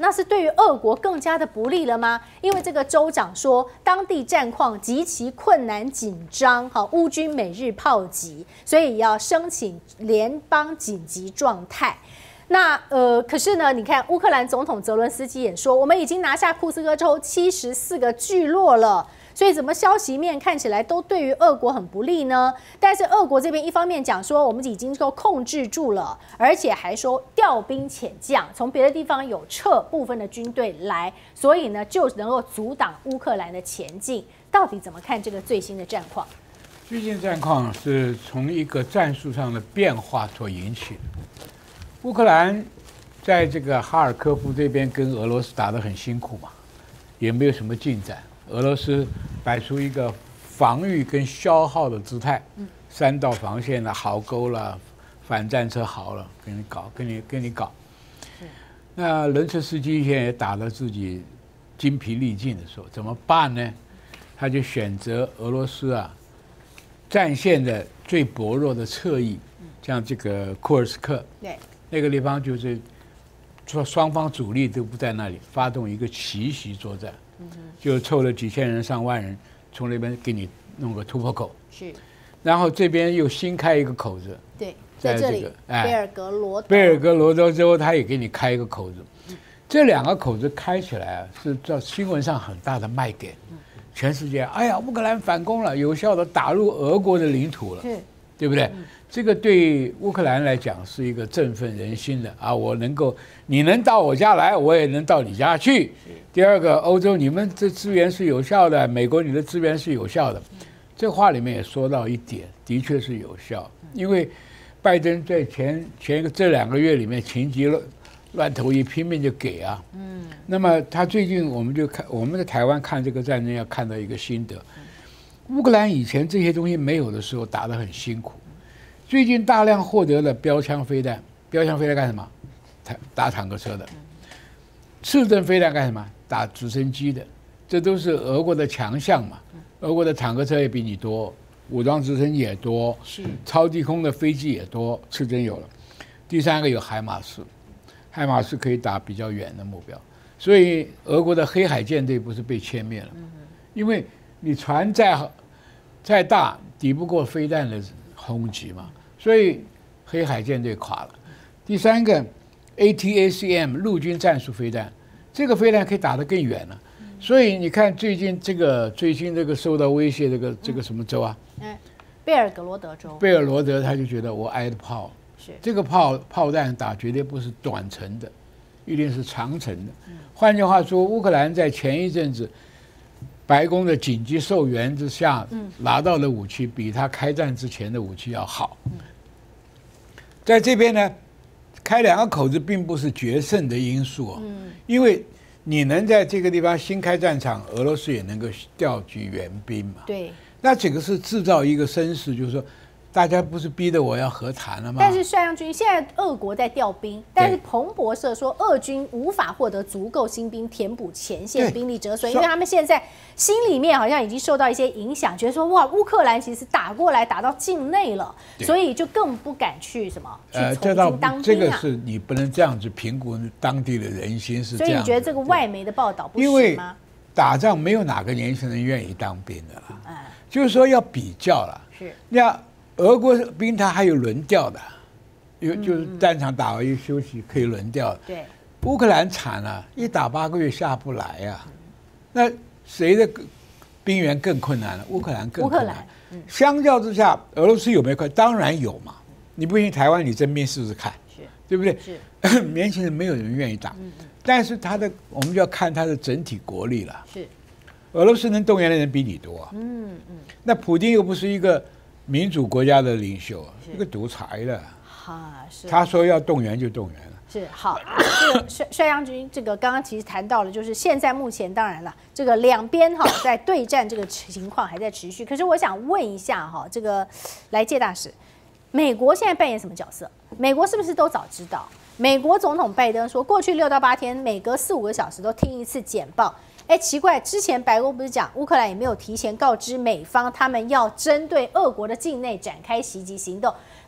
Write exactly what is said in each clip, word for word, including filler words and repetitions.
道是对于俄国更加的不利了吗？因为这个州长说，当地战况极其困难紧张，好，乌军每日炮击，所以要申请联邦紧急状态。那呃，可是呢，你看乌克兰总统泽伦斯基也说，我们已经拿下库斯科州七十四个聚落了。所以怎么消息面看起来都对于俄国很不利呢？但是俄国这边一方面讲说我们已经够控制住了，而且还说调兵遣将，从别的地方有撤部分的军队来，所以呢就能够阻挡乌克兰的前进。到底怎么看这个最新的战况？ 最近战况是从一个战术上的变化所引起的。乌克兰在这个哈尔科夫这边跟俄罗斯打得很辛苦嘛，也没有什么进展。俄罗斯摆出一个防御跟消耗的姿态，三道防线了、壕沟了、反战车壕了，跟你搞，跟你跟你搞。那伦茨斯基现在也打得自己精疲力尽的时候，怎么办呢？他就选择俄罗斯啊战线的最薄弱的侧翼，像这个库尔斯克，对，那个地方就是说双方主力都不在那里，发动一个奇袭作战。就凑了几千人、上万人，从那边给你弄个突破口。是，然后这边又新开一个口子。对， 在这里，哎，贝尔格罗德。 贝尔格罗德之后，他也给你开一个口子。这两个口子开起来啊，是在新闻上很大的卖点。全世界，哎呀，乌克兰反攻了，有效的打入俄国的领土了，对不对？这个对乌克兰来讲是一个振奋人心的啊！我能够，你能到我家来，我也能到你家去。第二个，欧洲你们这资源是有效的，美国你的资源是有效的。这话里面也说到一点，的确是有效，因为拜登在前前一个这两个月里面情急乱乱投医，拼命就给啊。嗯。那么他最近我们就看我们在台湾看这个战争要看到一个心得，乌克兰以前这些东西没有的时候打得很辛苦。最近大量获得了标枪飞弹，标枪飞弹干什么？打坦克车的。刺针飞弹干什么？打直升机的。这都是俄国的强项嘛。俄国的坦克车也比你多，武装直升机也多，超低空的飞机也多，刺针有了。第三个有海马斯，海马斯可以打比较远的目标。所以俄国的黑海舰队不是被歼灭了吗？因为你船再再大，抵不过飞弹的轰击嘛。所以黑海舰队垮了。第三个 A T A C M 陆军战术飞弹，这个飞弹可以打得更远了。所以你看最近这个最近这个受到威胁，这个这个什么州啊？ 嗯，贝尔格罗德州。 贝尔罗德他就觉得我挨的炮，是这个炮炮弹打绝对不是短程的，一定是长程的。换句话说，乌克兰在前一阵子白宫的紧急授权之下拿到的武器，比他开战之前的武器要好。在这边呢，开两个口子并不是决胜的因素哦，因为你能在这个地方新开战场，俄罗斯也能够调集援兵嘛。对，那这个是制造一个声势，就是说。大家不是逼着我要和谈了吗？ 但是帅将军，现在俄国在调兵，但是彭博社说，俄军无法获得足够新兵填补前线兵力折损，因为他们现在心里面好像已经受到一些影响，觉得说哇，乌克兰其实打过来打到境内了，所以就更不敢去什么去从军当兵啊。 这个是你不能这样子评估当地的人心是这样。 所以你觉得这个外媒的报道不是吗？ 打仗没有哪个年轻人愿意当兵的啦，嗯、就是说要比较了。是那。俄国兵他还有轮调的，有就是战场打完一休息可以轮调。对，乌克兰惨了，一打八个月下不来呀、啊。那谁的兵源更困难了？乌克兰更困难。嗯、相较之下，俄罗斯有没有困难？当然有嘛。你不信台湾你征兵试试看，对不对？是年轻人没有人愿意打，嗯、但是他的我们就要看他的整体国力了。是，俄罗斯能动员的人比你多啊。嗯嗯。那普丁又不是一个。民主国家的领袖，一个独裁的，哈，是。他说要动员就动员了。 是好，这个帅帅将军，这个刚刚其实谈到了，就是现在目前当然了，这个两边哈在对战这个情况还在持续。可是我想问一下哈，这个来介大使，美国现在扮演什么角色？美国是不是都早知道？美国总统拜登说，过去六到八天，每隔四五个小时都听一次简报。哎，奇怪，之前白宫不是讲乌克兰也没有提前告知美方，他们要针对俄国的境内展开袭击行动。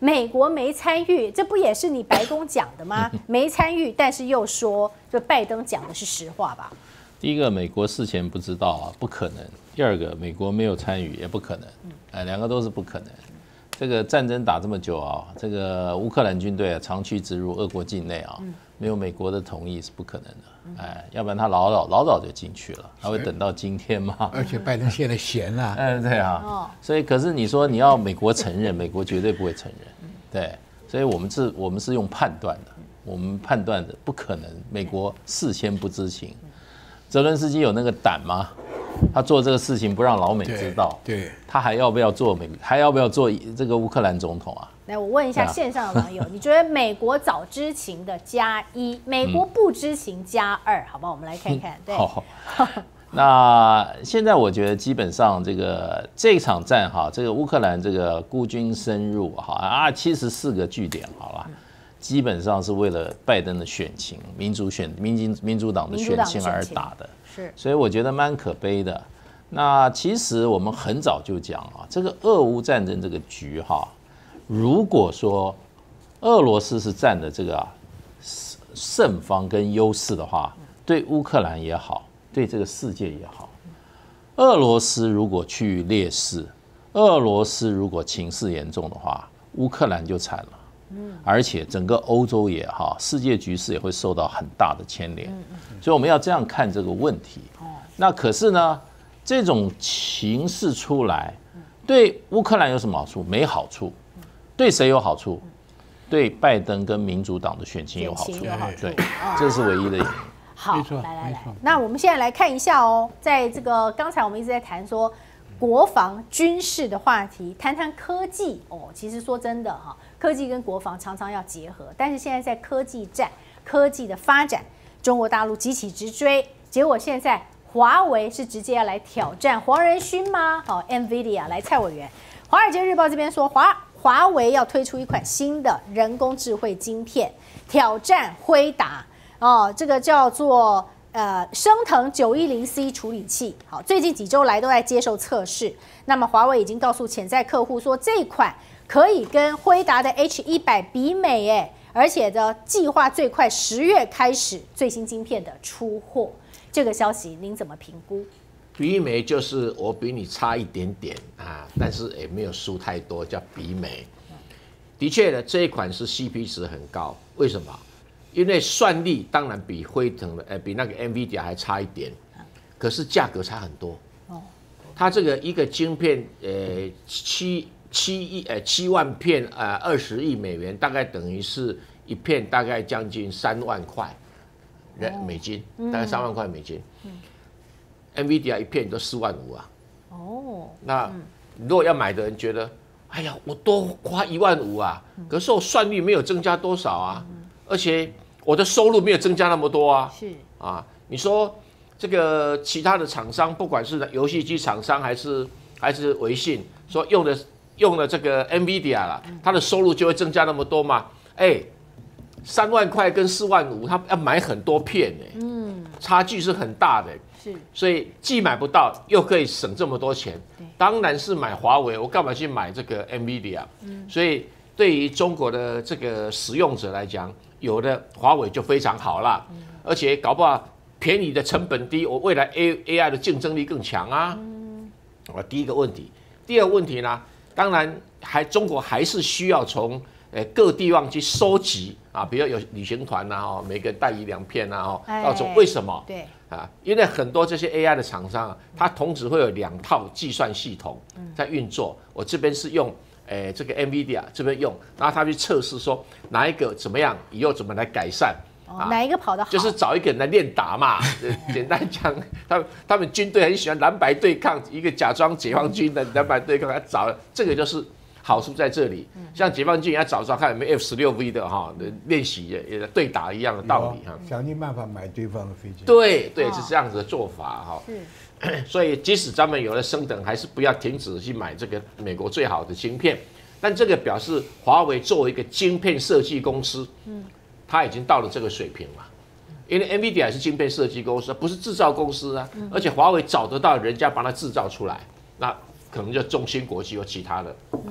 美国没参与，这不也是你白宫讲的吗？没参与，但是又说，就拜登讲的是实话吧？ 第一个，美国事前不知道啊，不可能；第二个，美国没有参与，也不可能。哎，两个都是不可能。这个战争打这么久啊，这个乌克兰军队啊长驱直入俄国境内啊，没有美国的同意是不可能的。哎，要不然他老早老早就进去了，他会等到今天吗？ 而且拜登现在闲了， 哎，对啊，所以可是你说你要美国承认，美国绝对不会承认。对，所以我们是，我们是用判断的，我们判断的不可能，美国事先不知情。泽伦斯基有那个胆吗？他做这个事情不让老美知道， 对，对他还要不要做美，还要不要做这个乌克兰总统啊？ 来，我问一下线上的网友，你觉得美国早知情的加一，美国不知情加二，好不好？我们来看看。对， 好。那现在我觉得基本上这个这场战哈，这个乌克兰这个孤军深入哈啊，七十四个据点，好了。基本上是为了拜登的选情、民主选、民进民主党的选情而打的， 是， 所以我觉得蛮可悲的。那其实我们很早就讲啊，这个俄乌战争这个局哈，如果说俄罗斯是占的这个胜方跟优势的话，对乌克兰也好，对这个世界也好。俄罗斯如果去劣势，俄罗斯如果情势严重的话，乌克兰就惨了。而且整个欧洲也好，世界局势也会受到很大的牵连，所以我们要这样看这个问题。那可是呢，这种情势出来，对乌克兰有什么好处？没好处。对谁有好处？对拜登跟民主党的选情有好处。对，这是唯一的原因。 好，来来来，那我们现在来看一下哦，在这个刚才我们一直在谈说国防军事的话题，谈谈科技哦。其实说真的哈。科技跟国防常常要结合，但是现在在科技战、科技的发展，中国大陆急起直追，结果现在华为是直接要来挑战黄仁勋吗？好 ，NVIDIA 来蔡委员，《华尔街日报》这边说华华为要推出一款新的人工智慧晶片，挑战辉达哦，这个叫做呃升腾九一零 C 处理器，好，最近几周来都在接受测试。那么华为已经告诉潜在客户说，这款可以跟辉达的 H 一百比美哎，而且的计划最快十月开始最新晶片的出货。这个消息您怎么评估？ 比美就是我比你差一点点啊，但是也没有输太多，叫比美。的确呢，这一款是 C P 值很高，为什么？因为算力当然比辉腾的，呃，比那个 NVIDIA 还差一点，可是价格差很多。哦，它这个一个晶片，呃，七。七亿呃七万片呃二十亿美元，大概等于是一片大概将近三万块人美金，大概三万块美金。嗯 NVIDIA 一片都四万五啊。哦，那如果要买的人觉得，哎呀，我多花一万五啊，可是我算力没有增加多少啊，而且我的收入没有增加那么多啊。是啊，你说这个其他的厂商，不管是游戏机厂商还是还是微信，说用的。用了这个 NVIDIA 啦，它的收入就会增加那么多嘛？哎，三万块跟四万五，他要买很多片呢，嗯，差距是很大的，是，所以既买不到，又可以省这么多钱，当然是买华为，我干嘛去买这个 NVIDIA？嗯，所以对于中国的这个使用者来讲，有的华为就非常好啦，嗯、而且搞不好便宜的成本低，我未来 A A I 的竞争力更强啊。嗯，啊，第一个问题，第二个问题呢？当然，还中国还是需要从呃各地方去收集啊，比如有旅行团呐，哦，每个带一两片呐，哦，要从为什么？对啊，因为很多这些 A I 的厂商，它同时会有两套计算系统在运作。我这边是用诶这个 NVIDIA 这边用，然后他去测试说哪一个怎么样，以后怎么来改善。 哦、哪一个跑得好？ 就是找一个人来练打嘛。简单讲，他们他们军队很喜欢蓝白对抗，一个假装解放军的蓝白对抗，他找这个就是好处在这里。像解放军要找找看有没有 F 十六 V 的哈练习也对打一样的道理哈。 想尽办法买对方的飞机。 对对，是这样子的做法哈。是。所以即使咱们有了升等，还是不要停止去买这个美国最好的晶片。但这个表示华为作为一个晶片设计公司，嗯。它已经到了这个水平嘛，因为 NVIDIA 是晶片设计公司，不是制造公司啊。而且华为找得到人家帮它制造出来，那可能就中芯国际或其他的啊。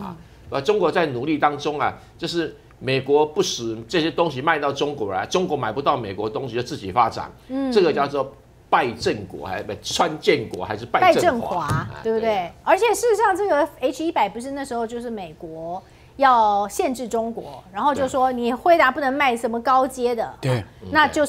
呃，中国在努力当中啊，就是美国不使这些东西卖到中国来，中国买不到美国东西就自己发展，嗯，这个叫做败郑国，还不川建国还是败郑华， 华对不对？对而且事实上，这个 H 一百不是那时候就是美国要限制中国，然后就说你辉达不能卖什么高阶的， 对， 那就是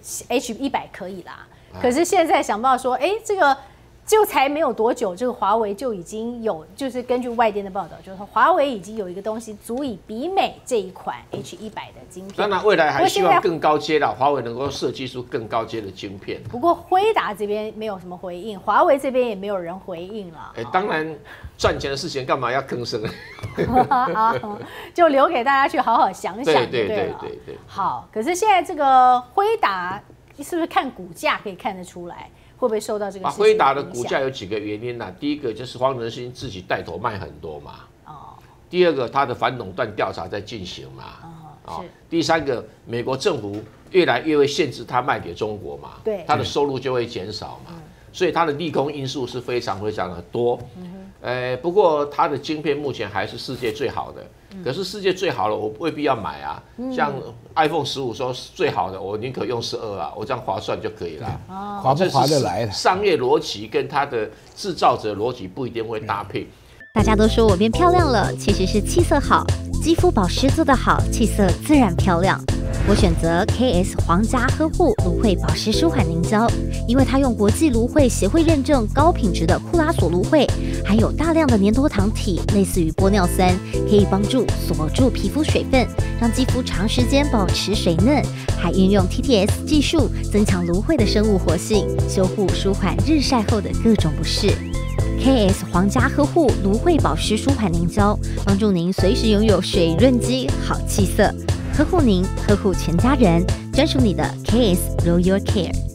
H 一百可以啦。可是现在想不到说，哎，这个就才没有多久，这个华为就已经有，就是根据外电的报道，就是说华为已经有一个东西足以媲美这一款 H 一百的晶片。 当然，未来还希望更高阶的，华为能够设计出更高阶的晶片。 不过辉达这边没有什么回应，华为这边也没有人回应了。 哎，当然赚钱的事情干嘛要吭声？ 好，就留给大家去好好想想就对了。 对对对对对。 好，可是现在这个辉达是不是看股价可以看得出来？会不会受到这个？ 辉达的股价有几个原因呢、啊？第一个就是黄仁勋自己带头卖很多嘛。哦。第二个，他的反垄断调查在进行嘛。哦。是。第三个，美国政府越来越会限制他卖给中国嘛。对。他的收入就会减少嘛。嗯、所以他的利空因素是非常非常的多。嗯呃，不过它的晶片目前还是世界最好的，嗯、可是世界最好的我未必要买啊。嗯、像 iPhone 十五说最好的，我宁可用十二啊，我这样划算就可以了。 哦，划不划得来？ 商业逻辑跟它的制造者逻辑不一定会搭配。 大家都说我变漂亮了，其实是气色好，肌肤保湿做得好，气色自然漂亮。我选择 K S 皇家呵护芦荟保湿舒缓凝胶，因为它用国际芦荟协会认证高品质的库拉索芦荟，含有大量的粘多糖体，类似于玻尿酸，可以帮助锁住皮肤水分，让肌肤长时间保持水嫩，还运用 T T S 技术增强芦荟的生物活性，修护舒缓日晒后的各种不适。K S 皇家呵护芦荟保湿舒缓凝胶，帮助您随时拥有水润肌好气色，呵护您，呵护全家人，专属你的 K S Royal Care。